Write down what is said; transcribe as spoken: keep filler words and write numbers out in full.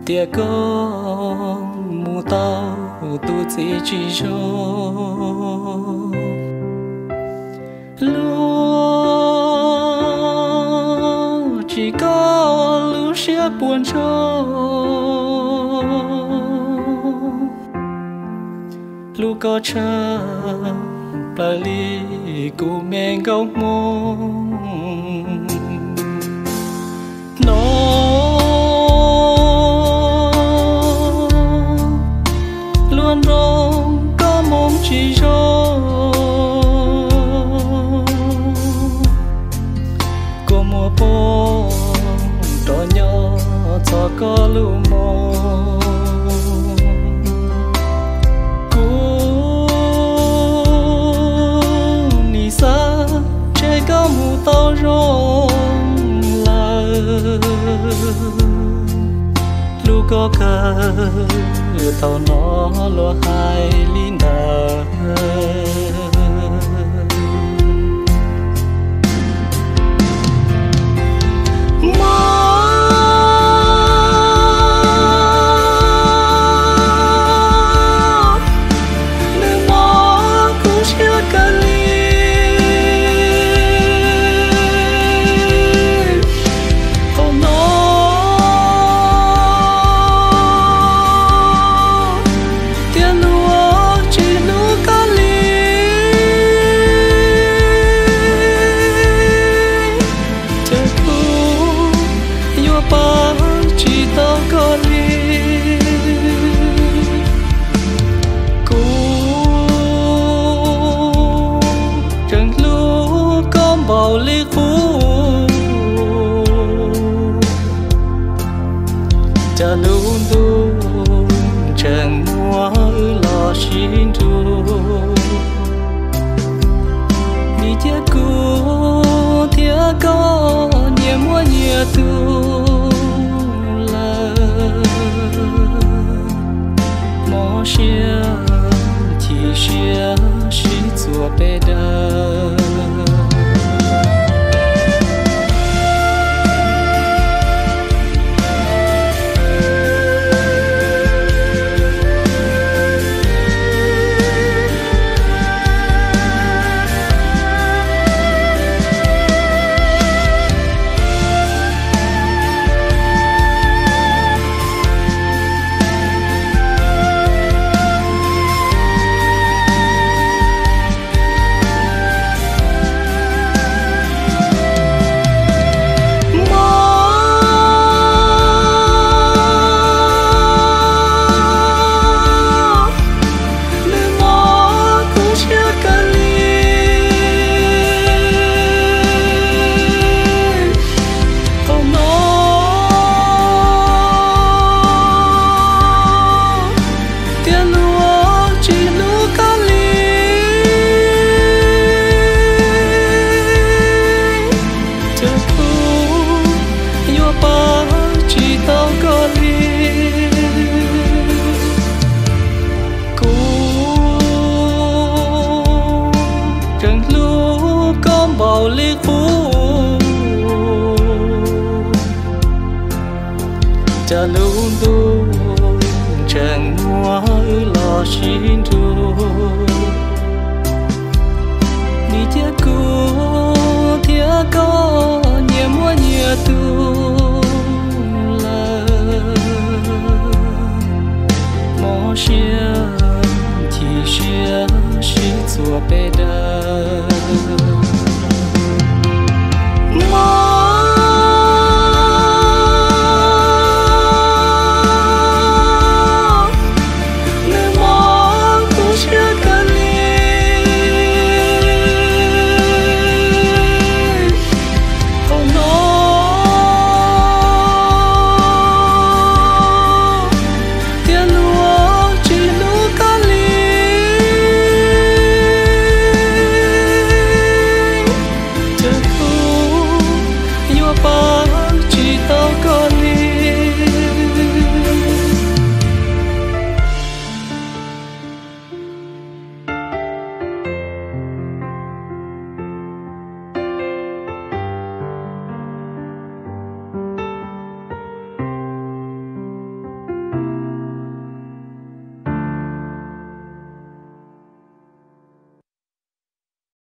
tia con mù tao tu chỉ chỉ cho lu chỉ có lu sẽ buồn cho lu có chờ bà li cụ mẹ gấu mông nó luôn rong có mong chỉ cho cô mùa bông đỏ nhỏ cho có lưu mông có mù tao rong là lu có cả tao nó lo hai lý nợ bao lý phú cha luôn tu chẳng mua lo xin tu ni chia cu thia có nhẹ mua nhẹ tu là mò xia thì xia xí chùa bê đà bao lý phú cha luôn tu chẳng mua lo xin tu ni chia cu thia có nhẹ mua nhẹ tu